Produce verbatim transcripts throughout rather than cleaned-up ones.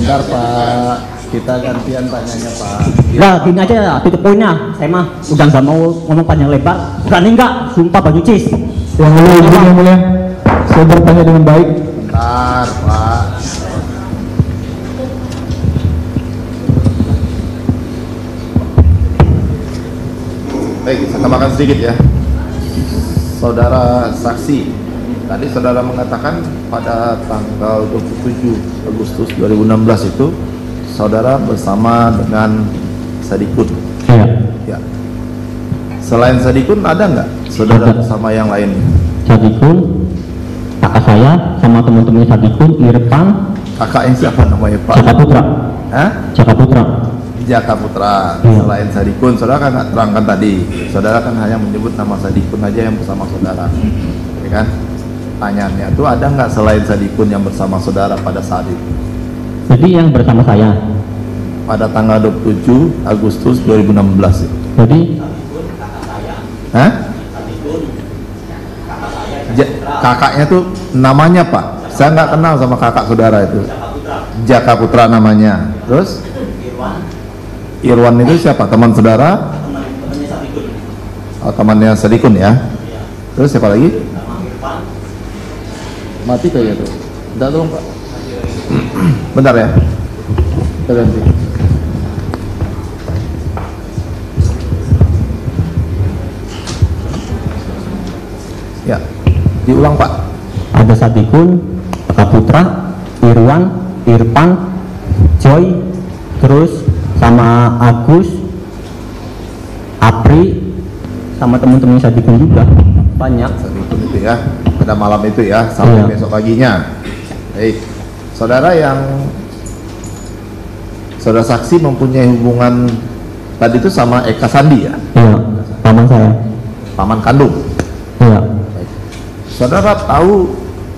Bentar Pak, kita gantian tanyanya Pak. Nah gini aja ya, tutup poinnya. Saya mah udah nggak mau ngomong panjang lebar. Berani nggak? Sumpah baju cis. Yang mulia, izin yang mulia. Saya bertanya dengan baik. Bentar Pak. Baik, saya tambahkan sedikit ya. Saudara saksi, tadi saudara mengatakan pada tanggal dua puluh tujuh Agustus dua ribu enam belas itu saudara bersama dengan Sadikun. Iya. Ya. Selain Sadikun ada nggak saudara Ada. bersama yang lain? Sadikun, kakak saya sama teman-teman Sadikun, Irfan, Kakaknya siapa namanya Pak? Jaka Putra. Hah? Jaka Putra. Jaka Putra. Iya. Selain Sadikun, saudara kan nggak terangkan tadi. Saudara kan hanya menyebut nama Sadikun aja yang bersama saudara, ya kan? Tanyaannya itu ada nggak selain Sadikun yang bersama saudara pada saat itu? Jadi yang bersama saya. Pada tanggal dua puluh tujuh Agustus dua ribu enam belas itu. Jadi Hah? Ja- kakaknya tuh namanya Pak? Saya nggak kenal sama kakak saudara itu. Jaka Putra namanya. Terus? Irwan itu siapa? Teman saudara? Oh, temannya Sadikun ya. Terus siapa lagi? Mati kayaknya tuh. Bentar dong Pak. Bentar ya. Kita ganti. Ya, diulang Pak. ada Sadikun, Jaka Putra, Irwan, Irfan, Joy, terus sama Agus, Apri, sama teman-teman Sadikun juga banyak. Sadikun itu ya, pada malam itu ya, sampai Iya. besok paginya. Baik, saudara yang saudara saksi mempunyai hubungan tadi itu sama Eka Sandi ya, Iya, paman saya. paman kandung. Iya. Baik. Saudara tahu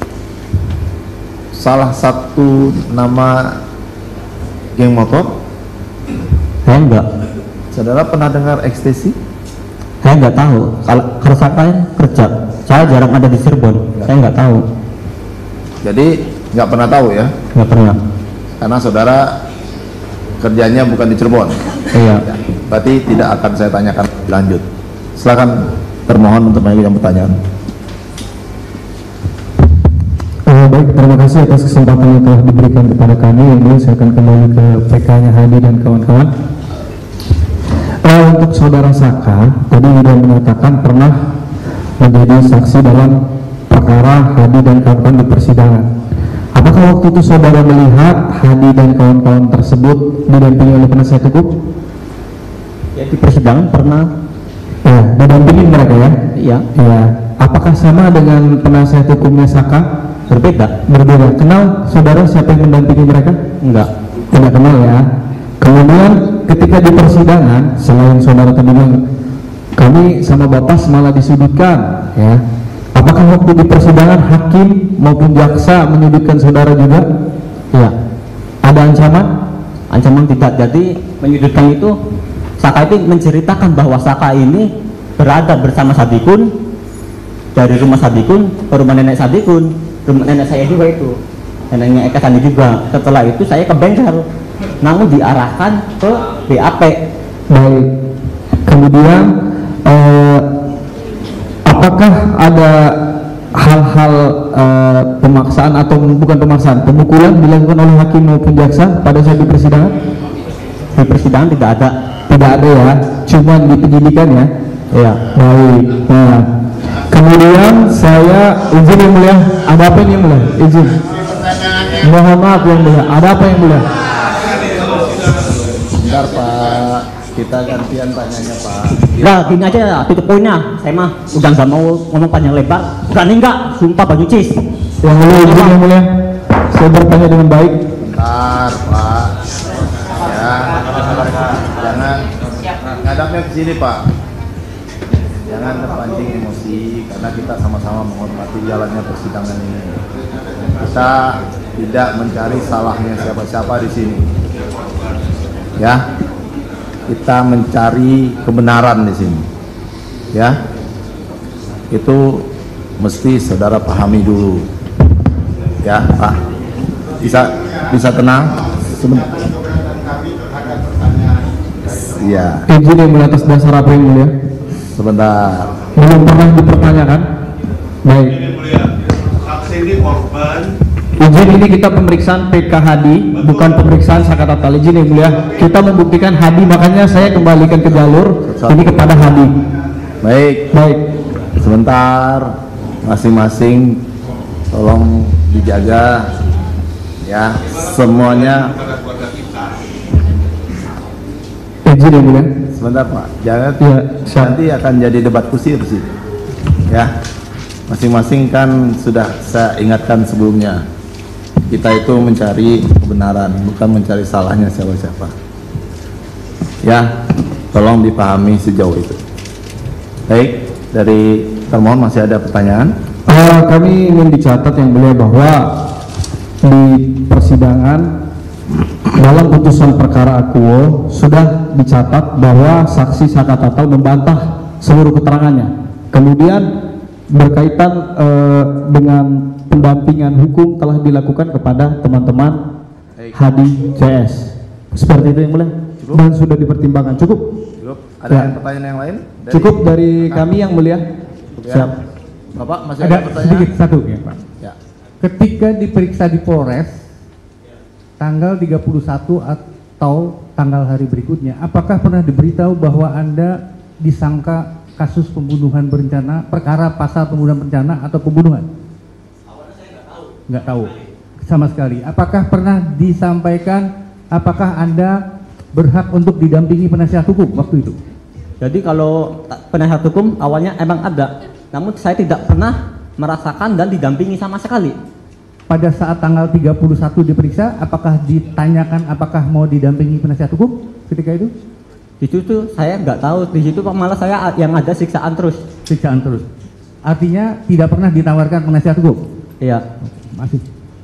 salah satu nama geng motor? Saya enggak, Saudara pernah dengar ekstasi? saya enggak tahu. Kalau kalau saya kerja, saya jarang ada di Cirebon. Saya enggak tahu, Jadi nggak pernah tahu ya, enggak pernah. karena saudara kerjanya bukan di Cirebon. Iya. Ya, berarti tidak akan saya tanyakan lebih lanjut. Silakan termohon untuk mengajukan pertanyaan. Oh, baik, terima kasih atas kesempatan yang telah diberikan kepada kami. Ini saya akan kembali ke P K-nya Hadi dan kawan-kawan. Eh, untuk saudara Saka, tadi sudah menyatakan pernah menjadi saksi dalam perkara Hadi dan kawan-kawan di persidangan. Apakah waktu itu saudara melihat Hadi dan kawan-kawan tersebut didampingi oleh penasihat hukum? Ya, di persidangan pernah. Ya, didampingi mereka ya? Iya. Iya. Apakah sama dengan penasihat hukumnya Saka? Berbeda. Berbeda. Kenal saudara siapa yang mendampingi mereka? Enggak. Tidak kenal ya. Kemudian ketika di persidangan, selain saudara tadi bilang kami sama bapak malah disudutkan, ya. Apakah waktu di persidangan hakim maupun jaksa menyudutkan saudara juga? Iya. Ada ancaman? Ancaman tidak. Jadi menyudutkan itu Saka itu menceritakan bahwa Saka ini berada bersama Sadikun dari rumah Sadikun ke rumah nenek Sadikun, rumah nenek saya juga itu, neneknya Eka Sandi juga. Setelah itu saya ke bengkel, namun diarahkan ke B A P. Baik. Kemudian eh, apakah ada hal-hal eh, pemaksaan atau bukan pemaksaan, pemukulan dilakukan oleh hakim maupun jaksa pada saat di persidangan? Di persidangan tidak ada. Tidak ada ya, cuma di penyidikan ya. Ya, baik. Nah, kemudian saya izin yang mulia, ada apa ini yang mulia? Izin. Mohon maaf yang mulia, ada apa yang mulia? Bentar Pak, kita gantian tanyanya Pak. Nah gini aja ya, tutup poinnya. Saya mah udah nggak mau ngomong panjang lebar. Berani nggak? Sumpah baju cis. Yang mulia, izin yang mulia. Saya bertanya dengan baik. Bentar Pak. Ya, jangan ngadapnya ke sini Pak. Jangan terpancing emosi karena kita sama-sama menghormati jalannya persidangan ini. Kita tidak mencari salahnya siapa-siapa di sini. Ya, kita mencari kebenaran di sini. Ya, itu mesti saudara pahami dulu. Ya Pak, bisa bisa tenang. Sebentar. Iya. Izin yang mulia atas dasar apa yang mulia? Sebentar. Belum pernah dipertanyakan. Baik. Ini mulia, saksi ini korban. Izin ini kita pemeriksaan P K Hadi, bukan pemeriksaan Sakatatal. Izin yang mulia, kita membuktikan Hadi, makanya saya kembalikan ke jalur ini kepada Hadi. Baik. Baik. Sebentar. Masing-masing tolong dijaga ya, semuanya. Izin yang mulia. Sebentar Pak, jangan Ya, nanti akan jadi debat kusir sih ya. Masing-masing kan sudah saya ingatkan sebelumnya, kita itu mencari kebenaran, bukan mencari salahnya siapa-siapa ya, tolong dipahami sejauh itu. Baik, dari termohon masih ada pertanyaan? Uh, kami ingin dicatat yang mulia bahwa di persidangan dalam putusan perkara akuo sudah dicatat bahwa saksi Sakatatal membantah seluruh keterangannya. Kemudian berkaitan uh, dengan pendampingan hukum telah dilakukan kepada teman-teman Hadi C S. Seperti itu yang mulia. Cukup? Dan sudah dipertimbangkan. Cukup? Cukup. Ada Ya. yang pertanyaan yang lain? Dari- Cukup dari kami yang mulia. Ya. Siap. Bapak masih ada, Ada pertanyaan? sedikit satu ya Pak. Ya. Ketika diperiksa di Polres tanggal tiga puluh satu atau tanggal hari berikutnya, apakah pernah diberitahu bahwa Anda disangka kasus pembunuhan berencana, perkara pasal pembunuhan berencana atau pembunuhan? Awalnya saya nggak tahu. Nggak tahu sama sekali. Apakah pernah disampaikan apakah Anda berhak untuk didampingi penasihat hukum waktu itu? Jadi kalau ta- penasihat hukum awalnya emang ada, namun saya tidak pernah merasakan dan didampingi sama sekali. Pada saat tanggal tiga puluh satu diperiksa, apakah ditanyakan apakah mau didampingi penasihat hukum ketika itu? Di situ saya nggak tahu, di situ Pak, malah saya yang ada siksaan terus. Siksaan terus. Artinya tidak pernah ditawarkan penasihat hukum. Iya. Masih.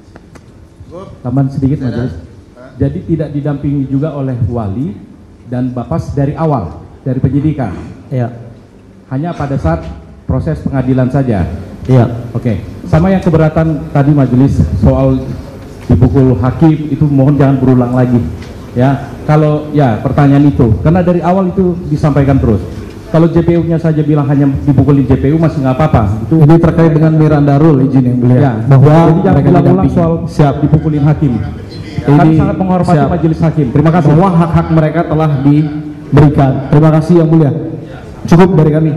Tambahan sedikit majelis. Jadi tidak didampingi juga oleh wali dan Bapas dari awal, dari penyidikan. Iya. Hanya pada saat proses pengadilan saja. Iya. Oke. Sama yang keberatan tadi majelis soal dipukul hakim itu mohon jangan berulang lagi. Ya, kalau ya pertanyaan itu karena dari awal itu disampaikan terus. Kalau J P U-nya saja bilang hanya dipukulin J P U masih nggak apa-apa. Itu Ini terkait dengan Miranda Rule, izin yang mulia. ya, Bahwa jadi jangan mereka ulang-ulang didampingi. soal Siap. dipukulin hakim. Ini Kami sangat menghormati siap. majelis hakim. Terima kasih. Bahwa hak-hak mereka telah diberikan. Terima kasih yang mulia. Cukup dari kami.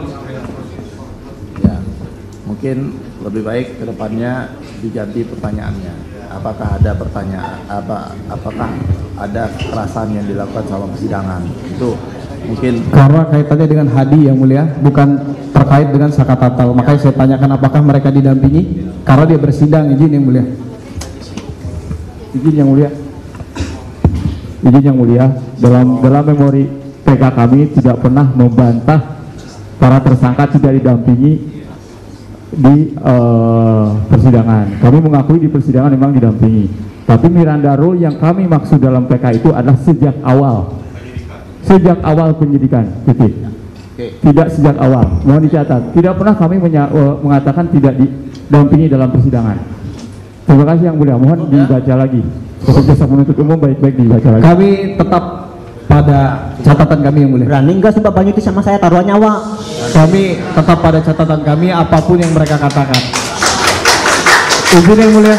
Ya, mungkin lebih baik kedepannya diganti pertanyaannya. Apakah ada pertanyaan? Apa? Apakah ada kekerasan yang dilakukan selama persidangan? Itu mungkin. Karena kaitannya dengan Hadi yang mulia, bukan terkait dengan Sakatatal. Makanya saya tanyakan apakah mereka didampingi? Karena dia bersidang, izin yang mulia. Izin yang mulia. Izin yang mulia, dalam dalam memori P K kami tidak pernah membantah para tersangka tidak didampingi di uh, persidangan. Kami mengakui di persidangan memang didampingi. Tapi Miranda Rule yang kami maksud dalam P K itu adalah sejak awal. Sejak awal penyidikan, titik. Tidak sejak awal. Mohon dicatat. Tidak pernah kami menya, uh, mengatakan tidak didampingi dalam persidangan. Terima kasih yang mulia. Mohon dibaca lagi. Untuk jasa penuntut umum baik-baik dibaca lagi. Kami tetap pada catatan kami yang mulia. Berani nggak sih Pak Banyuti sama saya taruhan nyawa? Kami tetap pada catatan kami apapun yang mereka katakan. Izin yang mulia.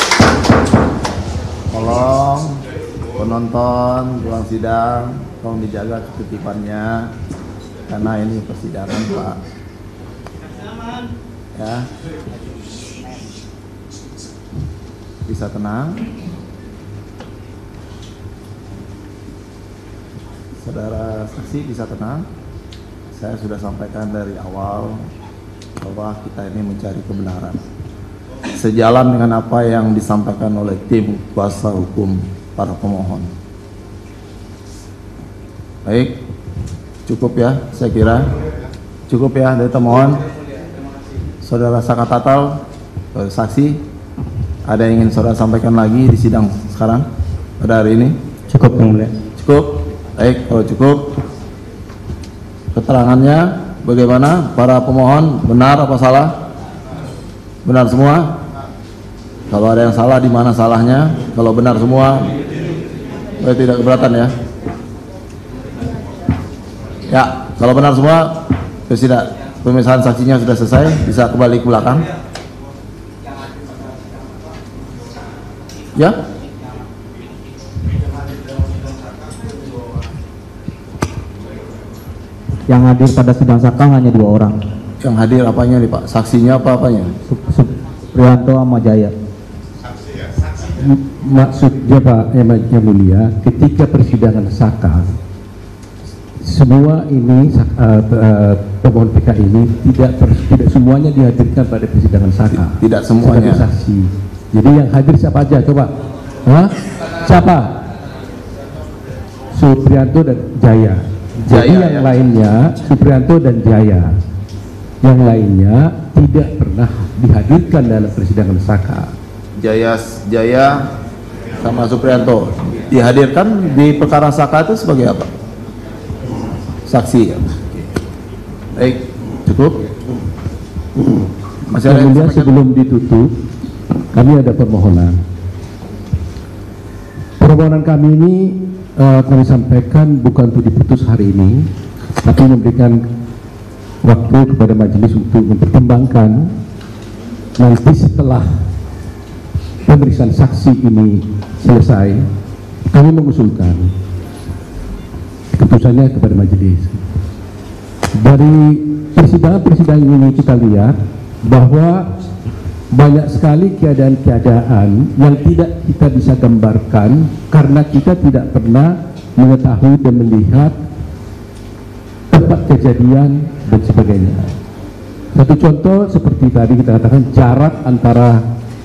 Tolong penonton ruang sidang, tolong dijaga ketertibannya karena ini persidangan Pak. Ya. Bisa tenang. Saudara saksi bisa tenang. Saya sudah sampaikan dari awal bahwa kita ini mencari kebenaran. Sejalan dengan apa yang disampaikan oleh tim kuasa hukum para pemohon. Baik, cukup ya, saya kira cukup ya dari termohon. Saudara Sakatatal, saksi, ada yang ingin saudara sampaikan lagi di sidang sekarang pada hari ini? Cukup yang mulia. Cukup. Baik, kalau cukup, keterangannya bagaimana? Para pemohon benar apa salah? Benar semua. Kalau ada yang salah, di mana salahnya? Kalau benar semua, Oh, tidak keberatan ya? Ya, kalau benar semua, Presiden, pemeriksaan saksinya sudah selesai, bisa kembali ke belakang. Ya? Yang hadir pada sidang Saka hanya dua orang. Yang hadir apanya nih Pak? Saksinya apa apanya? Supriyanto sama Jaya. Maksudnya Pak yang, yang mulia, ketika persidangan Saka, semua ini uh, uh, pemohon P K ini tidak tidak semuanya dihadirkan pada persidangan Saka. Tidak semuanya. Sebagai saksi. Jadi yang hadir siapa aja coba? Hah? Siapa? Supriyanto dan Jaya. Jadi Jaya, yang ya? lainnya Supriyanto dan Jaya. Yang lainnya tidak pernah dihadirkan dalam persidangan Saka. Jaya Jaya sama Supriyanto dihadirkan di perkara Saka itu sebagai apa? Saksi ya. Baik, cukup. Masih ada Yang yang mulia, sampaikan? sebelum ditutup, kami ada permohonan. Permohonan kami ini uh, kami sampaikan bukan untuk diputus hari ini, tapi memberikan waktu kepada majelis untuk mempertimbangkan nanti setelah pemeriksaan saksi ini selesai, kami mengusulkan keputusannya kepada majelis. Dari persidangan-persidangan ini kita lihat bahwa banyak sekali keadaan-keadaan yang tidak kita bisa gambarkan karena kita tidak pernah mengetahui dan melihat tempat kejadian dan sebagainya. Satu contoh seperti tadi kita katakan jarak antara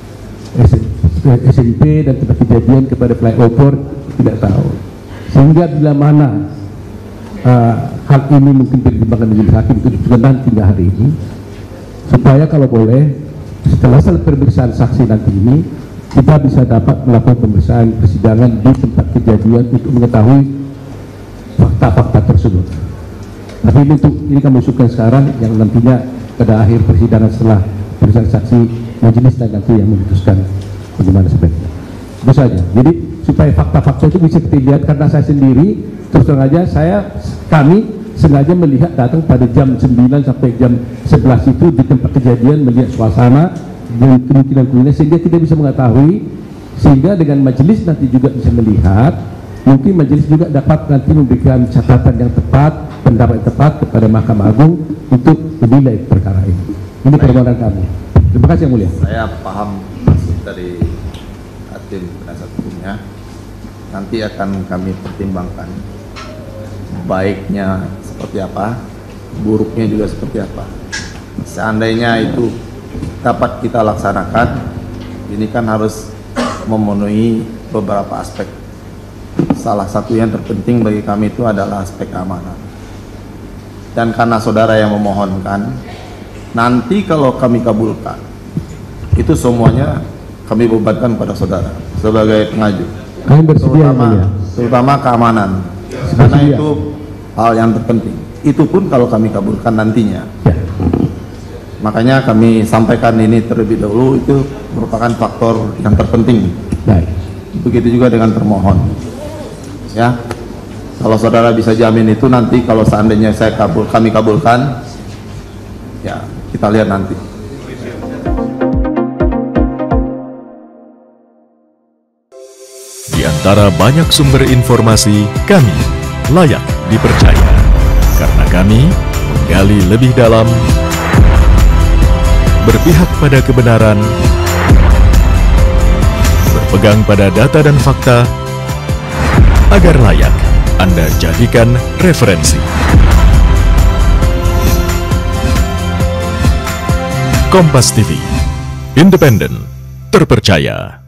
S M P dan tempat kejadian kepada flyover tidak tahu, sehingga bila mana uh, hal ini mungkin dipertimbangkan majelis hakim itu juga nanti hari ini, supaya kalau boleh setelah selesai pemeriksaan saksi nanti ini kita bisa dapat melakukan pemeriksaan persidangan di tempat kejadian untuk mengetahui fakta-fakta tersebut. Tapi ini untuk ini kami usulkan sekarang, yang nantinya pada akhir persidangan setelah pemeriksaan saksi majelis dan nanti yang memutuskan bagaimana sebaiknya. Itu saja. Jadi supaya fakta-fakta itu bisa kita lihat, karena saya sendiri terus terang aja saya kami sengaja melihat datang pada jam sembilan sampai jam sebelas itu di tempat kejadian, melihat suasana dan kemungkinan kuliner, sehingga tidak bisa mengetahui, sehingga dengan majelis nanti juga bisa melihat, mungkin majelis juga dapat nanti memberikan catatan yang tepat, pendapat yang tepat kepada Mahkamah Agung untuk menilai perkara ini. Ini permohonan kami. Terima kasih yang mulia. Saya paham maksud dari hakim penasihat hukumnya. Nanti akan kami pertimbangkan baiknya seperti apa, buruknya juga seperti apa. Seandainya itu dapat kita laksanakan, ini kan harus memenuhi beberapa aspek. Salah satu yang terpenting bagi kami itu adalah aspek keamanan. Dan karena saudara yang memohonkan, nanti kalau kami kabulkan, itu semuanya kami bebankan pada saudara sebagai pengaju. Kami bersedia, terutama, ya. terutama keamanan. Karena itu hal yang terpenting. Itu pun kalau kami kabulkan nantinya. Ya. Makanya kami sampaikan ini terlebih dahulu, itu merupakan faktor yang terpenting. Baik. Begitu juga dengan termohon. Ya. Kalau saudara bisa jamin itu, nanti kalau seandainya saya kabul, kami kabulkan, ya kita lihat nanti. Di antara banyak sumber informasi, kami layak dipercaya karena kami menggali lebih dalam, berpihak pada kebenaran, berpegang pada data dan fakta, agar layak Anda jadikan referensi. Kompas T V, independen, terpercaya.